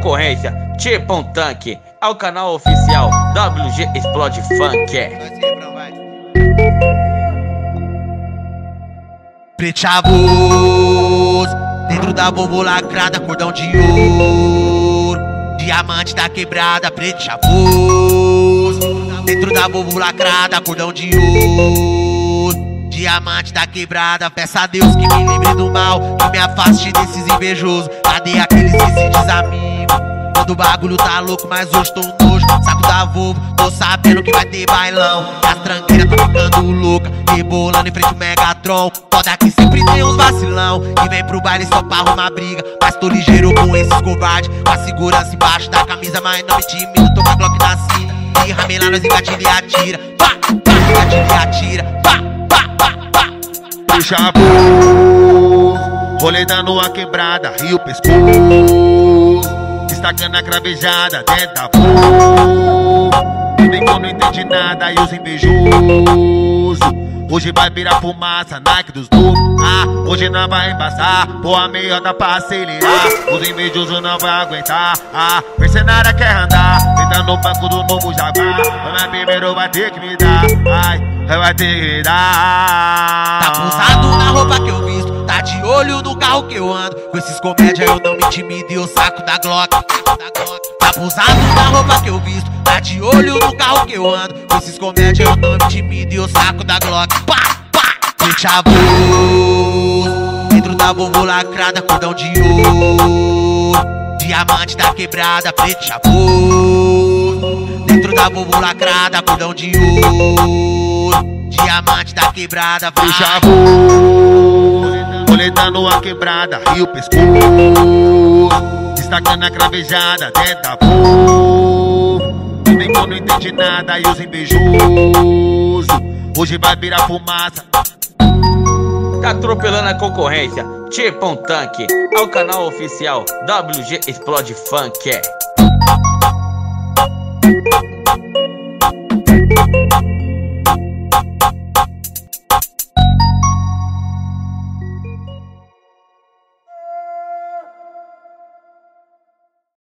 concorrência, tipo um tanque. Ao canal oficial WG Explode Funk. Pretavoz, dentro da bomba lacrada, cordão de ouro, diamante da quebrada, pretavoz, dentro da bomba lacrada, cordão de ouro, diamante da quebrada. Peça a Deus que me livre do mal, que me afaste desses invejosos. Cadê aqueles que se diz amigo? Quando o bagulho tá louco, mas hoje tô nojo. Saco da Volvo, tô sabendo que vai ter bailão. E as tranqueiras tão ficando louca, rebolando em frente ao Megatron. Foda que sempre tem uns vacilão que vem pro baile só pra arrumar briga. Mas tô ligeiro com esses covardes, com a segurança embaixo da camisa, mas não me intimido, tô com a Glock na cinta. E ramelá, nós engatilha e atira. Pá, pá, engatilha e atira. Pá, pá, pá, pá. Puxa a voz, rolê dando a quebrada, rio pescoço, destacando a cravejada dentro da voz. Nem eu não entendi nada e os invejosos hoje vai virar fumaça, Nike dos lobos. Ah, hoje não vai embaçar, pô a meiota pra acelerar. Os invejosos não vai aguentar. Ah, mercenária quer andar, entra no banco do novo Jaguar. Mas primeiro vai ter que me dar, ai, vai ter que me dar. Tá pusado na roupa que eu visto, tá de olho no carro que eu ando. Com esses comédia eu não me intimido e eu saco da Glock. Tá pusado na roupa que eu visto, tá de olho no carro que eu ando. Com esses comédia eu não me intimido e eu saco da Glock. Pá, pá, pretavoz, dentro da bomba lacrada, cordão de ouro, diamante da quebrada, pretavoz, dentro da bomba lacrada, cordão de ouro, diamante da quebrada. Puxa a voz, rolê dando a quebrada, rio pescoço, destacando a cravejada dentro da voz. Nem eu não entendi nada e os invejosos hoje vai virar fumaça. Tá atropelando a concorrência, tipo um tanque. Ao canal oficial WG Explode Funk.